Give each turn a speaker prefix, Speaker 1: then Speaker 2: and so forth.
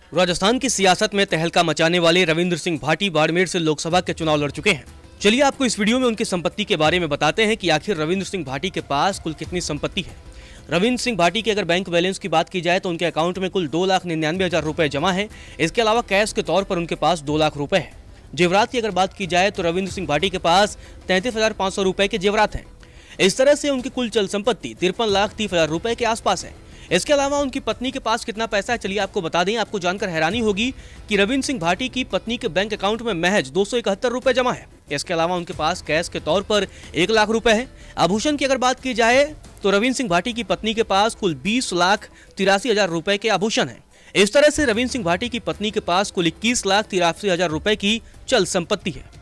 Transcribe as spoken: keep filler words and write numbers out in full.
Speaker 1: राजस्थान की सियासत में तहलका मचाने वाले रविंद्र सिंह भाटी बाड़मेर से लोकसभा के चुनाव लड़ चुके हैं। चलिए आपको इस वीडियो में उनकी संपत्ति के बारे में बताते हैं कि आखिर रविंद्र सिंह भाटी के पास कुल कितनी संपत्ति है। रविंद्र सिंह भाटी के अगर बैंक बैलेंस की बात की जाए तो उनके अकाउंट में कुल दो लाख निन्यानवे हजार रुपए जमा है। इसके अलावा कैश के तौर पर उनके पास दो लाख रुपए है। जेवरात की अगर बात की जाए तो रविंद्र सिंह भाटी के पास तैंतीस हजार पाँच सौ रुपए के जेवरात हैं। इस तरह से उनकी कुल चल संपत्ति तिरपन लाख तीस हजार रुपए के आसपास है। इसके अलावा उनकी पत्नी के पास कितना पैसा है, चलिए आपको बता दें। आपको जानकर हैरानी होगी कि रविंद्र सिंह भाटी की पत्नी के बैंक अकाउंट में महज दो सौ इकहत्तर रुपए जमा है। इसके अलावा उनके पास कैश के तौर पर एक लाख रुपए है। आभूषण की अगर बात की जाए तो रविंद्र सिंह भाटी की पत्नी के पास कुल बीस लाख तिरासी हजार रुपए के आभूषण हैं। इस तरह से रविंद्र सिंह भाटी की पत्नी के पास कुल इक्कीस लाख तिरासी हजार रुपए की चल संपत्ति है।